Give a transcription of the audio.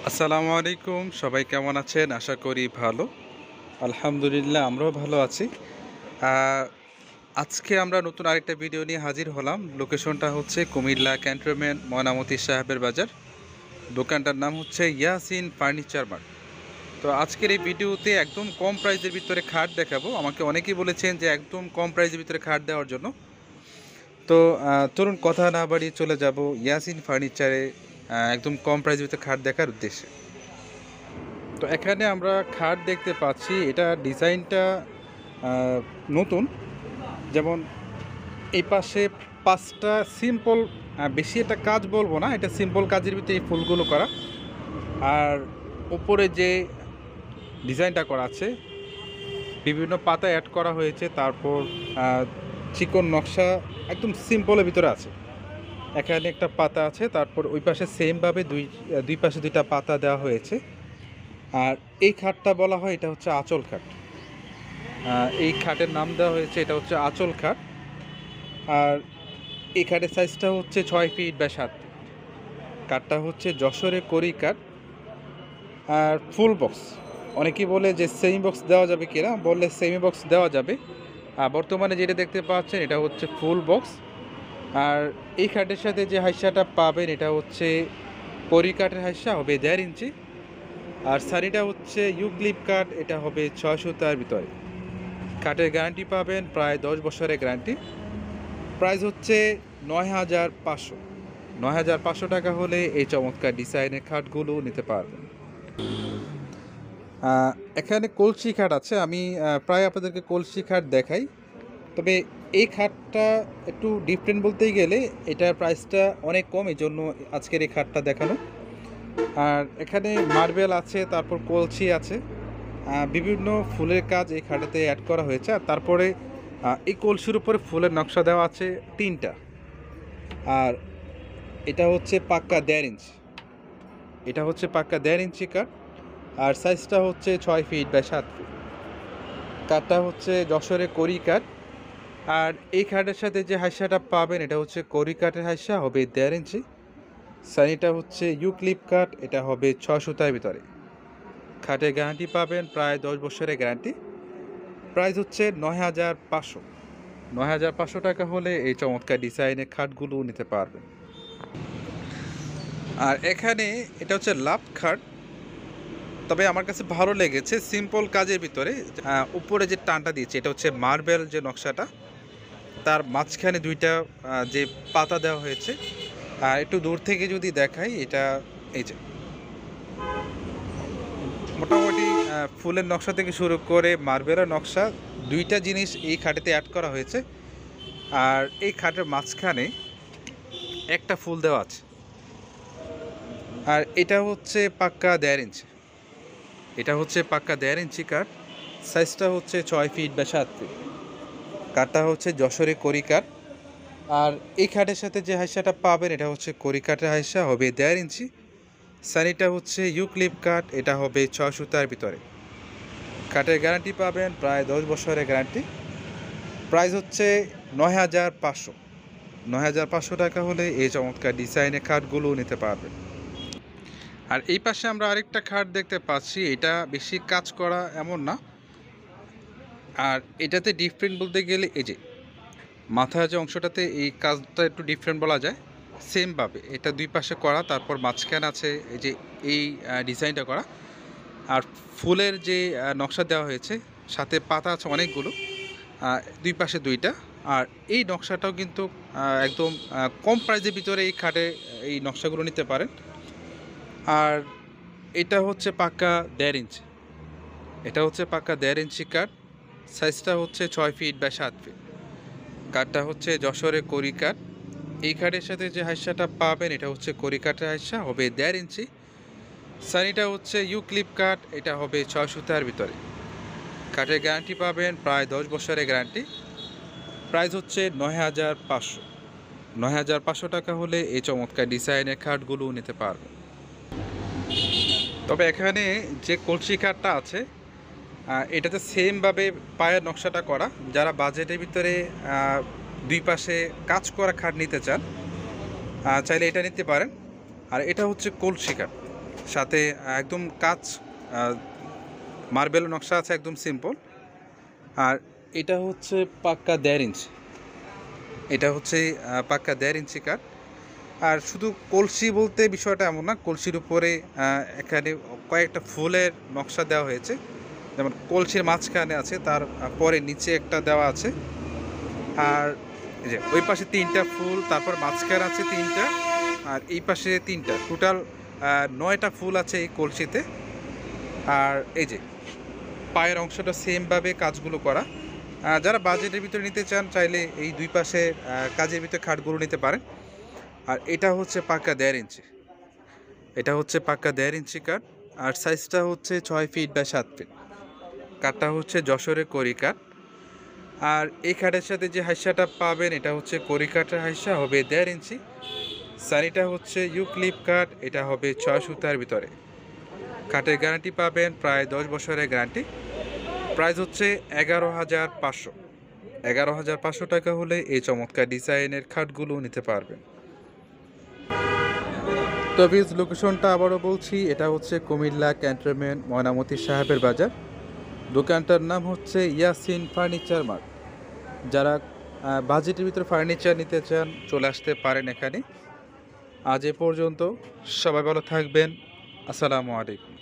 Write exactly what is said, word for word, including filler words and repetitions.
আসসালামু আলাইকুম। সবাই কেমন আছেন? আশা করি ভালো। আলহামদুলিল্লাহ আমরাও ভালো আছি। আ আজকে আমরা নতুন আরেকটা ভিডিও নিয়ে হাজির হলাম। লোকেশনটা হচ্ছে কুমিল্লা ক্যান্টনমেন্ট ময়নামতি সাহেবের বাজার। দোকানটার নাম হচ্ছে ইয়াসিন ফার্নিচার মার্ট। তো আজকের এই ভিডিওতে একদম কম প্রাইসের ভিতরে খাট দেখাবো। আমাকে অনেকেই বলেছেন যে একদম কম প্রাইসের ভিতরে খাট দেওয়ার জন্য। তো আ চলুন কথা না বাড়িয়ে চলে যাব ইয়াসিন ফার্নিচারে আ একদম কম প্রাইসের ভিতরে খাট দেখার উদ্দেশ্যে। তো এখানে আমরা খাট দেখতে পাচ্ছি, এটা ডিজাইনটা আহ, নতুন। যেমন এই পাশে পাঁচটা সিম্পল, বেশি একটা কাজ বলবো না, এটা সিম্পল কাজের ভিতরে এই ফুলগুলো করা। আর উপরে যে ডিজাইনটা করা আছে বিভিন্ন পাতা অ্যাড করা হয়েছে, তারপর আহ, চিকন নকশা একদম সিম্পলের ভিতরে আছে। এখানে একটা পাতা আছে, তারপর ওই পাশে সেমভাবে দুই দুই পাশে দুইটা পাতা দেওয়া হয়েছে। আর এই খাটটা বলা হয় এটা হচ্ছে আঁচল খাট। আহ, এই খাটের নাম দেওয়া হয়েছে এটা হচ্ছে আঁচল খাট। আর এই খাটের সাইজটা হচ্ছে ছয় ফিট বা সাত ফিট। কাঠটা হচ্ছে যশোরে করি কাঠ। আর ফুল বক্স, অনেকেই বলে যে সেমি বক্স দেওয়া যাবে কিনা, বললে সেমি বক্স দেওয়া যাবে। আর বর্তমানে যেটা দেখতে পাচ্ছেন এটা হচ্ছে ফুল বক্স। আর এই খাটের সাথে যে হাইসাটা পাবেন এটা হচ্ছে করি কাঠের হাইসা, হবে দেড় ইঞ্চি। আর শাড়িটা হচ্ছে ইউক্লিপ কাঠ, এটা হবে ছয় সুতার ভিতরে। কাঠের গ্যারান্টি পাবেন প্রায় দশ বছরের গ্যারান্টি। প্রাইস হচ্ছে নয় হাজার পাঁচশো নয় হাজার পাঁচশো টাকা হলে এই চমৎকার ডিজাইনের খাটগুলো নিতে পারবেন। আহ, এখানে কলসি খাট আছে, আমি আহ, প্রায় আপনাদেরকে কলসি খাট দেখাই। তবে এই খাটটা একটু ডিফারেন্ট বলতেই গেলে এটার প্রাইসটা অনেক কম, এই জন্য আজকের এই খাটটা দেখানো। আর এখানে মার্বেল আছে, তারপর কলসি আছে, আহ, বিভিন্ন ফুলের কাজ এই খাটাতে অ্যাড করা হয়েছে। আর তারপরে আহ, এই কলসির উপরে ফুলের নকশা দেওয়া আছে তিনটা। আর এটা হচ্ছে পাক্কা দেড় ইঞ্চি এটা হচ্ছে পাক্কা দেড় ইঞ্চি কাঠ। আর সাইজটা হচ্ছে ছয় ফিট বাই সাত ফিট। কাঠটা হচ্ছে যশোরে করি কাঠ। আর এই খাটের সাথে যে হাইসাটা পাবেন এটা হচ্ছে করি কাঠের হাইসা, হবে দেড় ইঞ্চি। সানিটা হচ্ছে ইউক্লিপ কাঠ, এটা হবে ছয় সুতার ভিতরে। খাটের গ্যারান্টি পাবেন প্রায় দশ বছরের গ্যারান্টি। প্রাইস হচ্ছে নয় হাজার পাঁচশো নয় হাজার পাঁচশো টাকা হলে এই চমৎকার ডিজাইনের খাটগুলো নিতে পারবেন। আর এখানে এটা হচ্ছে লাভ খাট। তবে আমার কাছে ভালো লেগেছে সিম্পল কাজের ভিতরে। আহ, উপরে যে টানটা দিয়েছে এটা হচ্ছে মার্বেল যে নকশাটা, তার মাঝখানে দুইটা আহ, যে পাতা দেওয়া হয়েছে। আর একটু দূর থেকে যদি দেখাই, এটা এই যে মোটামুটি আহ, ফুলের নকশা থেকে শুরু করে মার্বেলের নকশা, দুইটা জিনিস এই খাটেতে অ্যাড করা হয়েছে। আর এই খাটের মাঝখানে একটা ফুল দেওয়া আছে। আর এটা হচ্ছে পাক্কা দেড় ইঞ্চি এটা হচ্ছে পাক্কা দেড় ইঞ্চি কাঠ। সাইজটা হচ্ছে ছয় ফিট বা সাত ফিট। কাঠটা হচ্ছে যশোরে করি কাঠ। আর এই খাটের সাথে যে হাইসাটা পাবেন এটা হচ্ছে করি কাঠের হাইসা, হবে দেড় ইঞ্চি। সানিটা হচ্ছে ইউক্লিপ কাঠ, এটা হবে ছয় সুতার ভিতরে। কাঠের গ্যারান্টি পাবেন প্রায় দশ বছরের গ্যারান্টি। প্রাইস হচ্ছে নয় হাজার পাঁচশো নয় হাজার পাঁচশো টাকা হলে এই চমৎকার ডিজাইনের খাটগুলো নিতে পারবেন। আর এই পাশে আমরা আরেকটা খাট দেখতে পাচ্ছি, এটা বেশি কাজ করা এমন না। আর এটাতে ডিফারেন্ট বলতে গেলে এই যে মাথার যে অংশটাতে এই কাজটা একটু ডিফারেন্ট বলা যায়। সেমভাবে এটা দুই পাশে করা, তারপর মাঝখানে আছে এই যে এই ডিজাইনটা করা। আর ফুলের যে নকশা দেওয়া হয়েছে, সাথে পাতা আছে অনেকগুলো, দুই পাশে দুইটা। আর এই নকশাটাও কিন্তু একদম কম প্রাইসের ভিতরে এই খাটে এই নকশাগুলো নিতে পারেন। আর এটা হচ্ছে পাক্কা দেড় ইঞ্চি এটা হচ্ছে পাক্কা দেড় ইঞ্চি কাঠ। সাইজটা হচ্ছে ছয় ফিট বা সাত ফিট। কাঠটা হচ্ছে যশোরে করি কাঠ। এই কাঠের সাথে যে হাইসাটা পাবেন এটা হচ্ছে করি কাঠের হাইসা, হবে দেড় ইঞ্চি। সানিটা হচ্ছে ইউক্লিপ কাঠ, এটা হবে ছয় সুতার ভিতরে। কাঠের গ্যারান্টি পাবেন প্রায় দশ বছরের গ্যারান্টি। প্রাইস হচ্ছে নয় হাজার পাঁচশো নয় হাজার পাঁচশো টাকা হলে এই চমৎকার ডিজাইনের খাটগুলো নিতে পারবেন। তবে এখানে যে কলসি খাটটা আছে এটাতে সেমভাবে পায়ের নকশাটা করা। যারা বাজেটের ভিতরে দুই পাশে কাজ করা খাট নিতে চান চাইলে এটা নিতে পারেন। আর এটা হচ্ছে কলসি খাট। সাথে একদম কাচ মার্বেল নকশা আছে, একদম সিম্পল। আর এটা হচ্ছে পাক্কা দেড় ইঞ্চি, এটা হচ্ছে পাক্কা দেড় ইঞ্চি কাঠ। আর শুধু কলসি বলতে বিষয়টা এমন না, কলসির উপরে এখানে কয়েকটা ফুলের নকশা দেওয়া হয়েছে, যেমন কলসির মাঝখানে আছে, তার পরে নিচে একটা দেওয়া আছে। আর এই যে ওই পাশে তিনটা ফুল, তারপর মাঝখানে আছে তিনটা, আর এই পাশে তিনটা, টোটাল নয়টা ফুল আছে এই কলসিতে। আর এই যে পায়ের অংশটা সেমভাবে কাজগুলো করা। যারা বাজেটের ভিতরে নিতে চান চাইলে এই দুই পাশে কাজের ভিতরে খাটগুলো নিতে পারেন। আর এটা হচ্ছে পাক্কা দেড় ইঞ্চি, এটা হচ্ছে পাক্কা দেড় ইঞ্চি কাঠ। আর সাইজটা হচ্ছে ছয় ফিট বাই সাত ফিট। কাঠটা হচ্ছে যশোরের কড়ি কাঠ। আর এই কাঠের সাথে যে হাইসাটা পাবেন এটা হচ্ছে কড়ি কাঠের হাইসা, হবে দেড় ইঞ্চি। সানিটা হচ্ছে ইউক্লিপ কাঠ, এটা হবে ছয় সুতার ভিতরে। কাঠের গ্যারান্টি পাবেন প্রায় দশ বছরের গ্যারান্টি। প্রাইস হচ্ছে এগারো হাজার পাঁচশো এগারো হাজার পাঁচশো টাকা হলে এই চমৎকার ডিজাইনের খাটগুলো নিতে পারবেন। তবে লোকেশনটা আবারও বলছি, এটা হচ্ছে কুমিল্লা ক্যান্টনমেন্ট ময়নামতি সাহেবের বাজার। দোকানটার নাম হচ্ছে ইয়াসিন ফার্নিচার মার্ট। যারা বাজেটের ভিতরে ফার্নিচার নিতে চান চলে আসতে পারেন এখানে। আজ এ পর্যন্ত, সবাই ভালো থাকবেন। আসসালামু আলাইকুম।